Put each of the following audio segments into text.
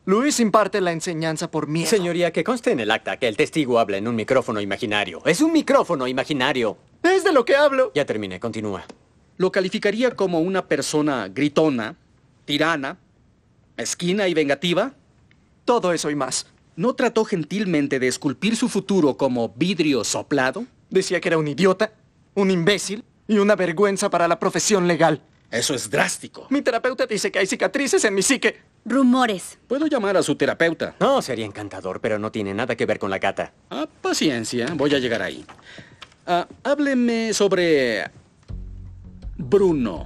Luis imparte la enseñanza por miedo. Señoría, que conste en el acta que el testigo habla en un micrófono imaginario. ¡Es un micrófono imaginario! Es de lo que hablo. Ya terminé, continúa. Lo calificaría como una persona gritona, tirana, mezquina y vengativa. Todo eso y más. ¿No trató gentilmente de esculpir su futuro como vidrio soplado? Decía que era un idiota, un imbécil y una vergüenza para la profesión legal. Eso es drástico. Mi terapeuta dice que hay cicatrices en mi psique. Rumores. Puedo llamar a su terapeuta. No, sería encantador, pero no tiene nada que ver con la gata. Paciencia, voy a llegar ahí. Hábleme sobre Bruno.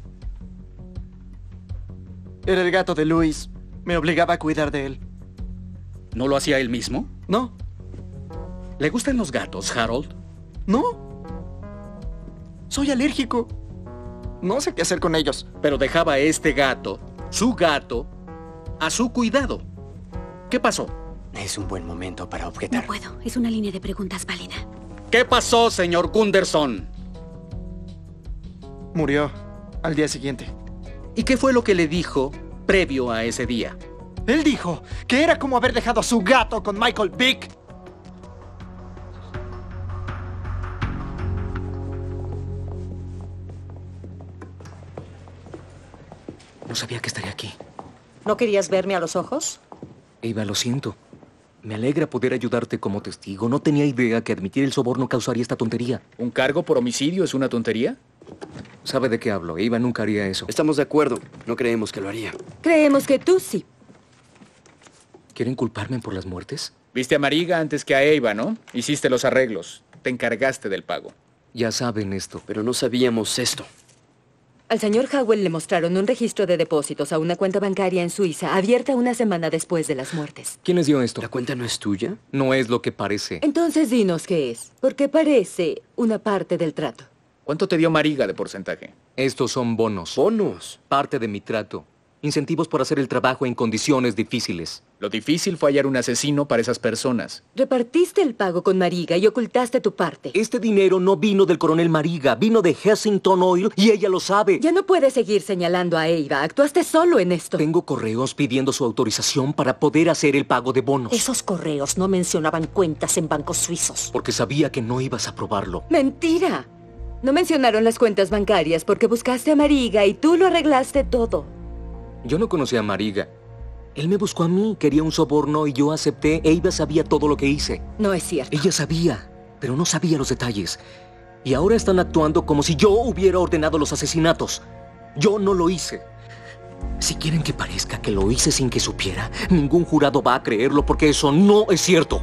Era el gato de Luis. Me obligaba a cuidar de él. ¿No lo hacía él mismo? No, ¿Le gustan los gatos, Harold? no. Soy alérgico. No sé qué hacer con ellos. Pero dejaba a este gato, su gato, a su cuidado. ¿Qué pasó? Es un buen momento para objetar. No puedo. Es una línea de preguntas válida. ¿Qué pasó, señor Gunderson? Murió al día siguiente. ¿Y qué fue lo que le dijo previo a ese día? Él dijo que era como haber dejado a su gato con Michael Vick. No sabía que estaría aquí. ¿No querías verme a los ojos? Eva, lo siento. Me alegra poder ayudarte como testigo. No tenía idea que admitir el soborno causaría esta tontería. ¿Un cargo por homicidio es una tontería? ¿Sabe de qué hablo? Eva nunca haría eso. Estamos de acuerdo. No creemos que lo haría. Creemos que tú sí. ¿Quieren culparme por las muertes? Viste a Mariga antes que a Eva, ¿no? Hiciste los arreglos. Te encargaste del pago. Ya saben esto. Pero no sabíamos esto. Al señor Howell le mostraron un registro de depósitos a una cuenta bancaria en Suiza, abierta una semana después de las muertes. ¿Quién les dio esto? ¿La cuenta no es tuya? No es lo que parece. Entonces dinos qué es, porque parece una parte del trato. ¿Cuánto te dio Mariga de porcentaje? Estos son bonos. Bonos. Parte de mi trato. Incentivos por hacer el trabajo en condiciones difíciles. Lo difícil fue hallar un asesino para esas personas. Repartiste el pago con Mariga y ocultaste tu parte. Este dinero no vino del coronel Mariga, vino de Hessington Oil y ella lo sabe. Ya no puedes seguir señalando a Eva. Actuaste solo en esto. Tengo correos pidiendo su autorización para poder hacer el pago de bonos. Esos correos no mencionaban cuentas en bancos suizos. Porque sabía que no ibas a probarlo. ¡Mentira! No mencionaron las cuentas bancarias porque buscaste a Mariga y tú lo arreglaste todo. Yo no conocía a Mariga. Él me buscó a mí, quería un soborno y yo acepté. Eva sabía todo lo que hice. No es cierto. Ella sabía, pero no sabía los detalles. Y ahora están actuando como si yo hubiera ordenado los asesinatos. Yo no lo hice. Si quieren que parezca que lo hice sin que supiera, ningún jurado va a creerlo porque eso no es cierto.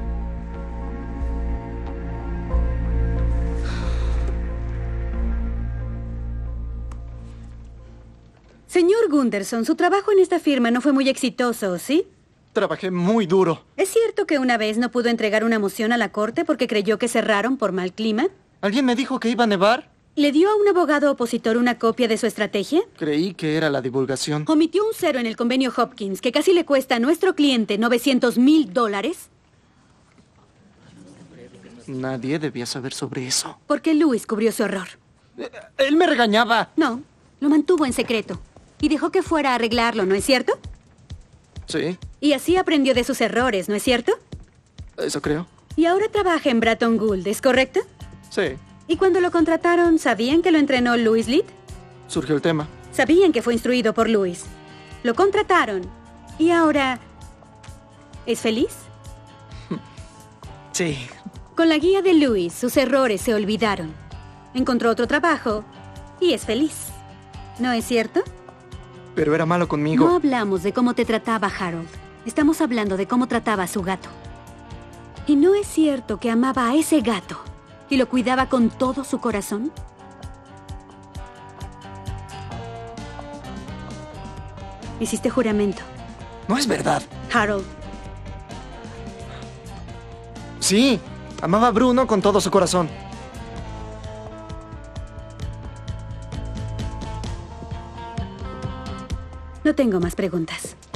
Señor Gunderson, su trabajo en esta firma no fue muy exitoso, ¿sí? Trabajé muy duro. ¿Es cierto que una vez no pudo entregar una moción a la corte porque creyó que cerraron por mal clima? ¿Alguien me dijo que iba a nevar? ¿Le dio a un abogado opositor una copia de su estrategia? Creí que era la divulgación. ¿Omitió un cero en el convenio Hopkins que casi le cuesta a nuestro cliente $900,000? Nadie debía saber sobre eso. Porque Louis cubrió su error. Él me regañaba. No, lo mantuvo en secreto. Y dejó que fuera a arreglarlo, ¿no es cierto? Sí, Y así aprendió de sus errores, ¿no es cierto? eso creo. Y ahora trabaja en Bratton Gould, ¿es correcto? Sí, ¿Y cuando lo contrataron, sabían que lo entrenó Louis Litt? surgió el tema. Sabían que fue instruido por Louis. Lo contrataron. ¿Y ahora es feliz? Sí. Con la guía de Louis, sus errores se olvidaron. Encontró otro trabajo y es feliz. ¿No es cierto? Pero era malo conmigo. No hablamos de cómo te trataba Harold. Estamos hablando de cómo trataba a su gato. ¿Y no es cierto que amaba a ese gato y lo cuidaba con todo su corazón? Hiciste juramento, No es verdad. Harold. Sí, amaba a Bruno con todo su corazón. No tengo más preguntas.